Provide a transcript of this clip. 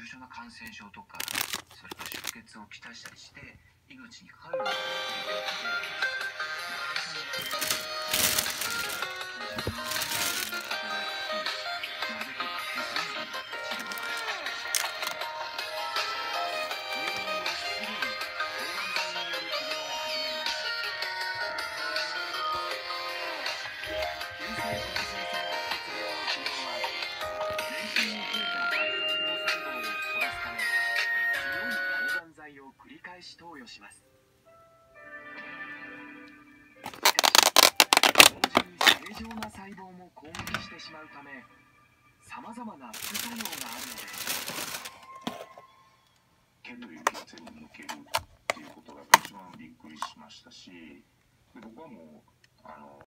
症な感染症とか、それから出血をきたしたりして命に関わるような繰り返し投与します。しかし、同時に正常な細胞も攻撃してしまうため、さまざまな副作用があるのです。 毛という血栓に抜けるっていうことが一番びっくりしましたし、で僕はもう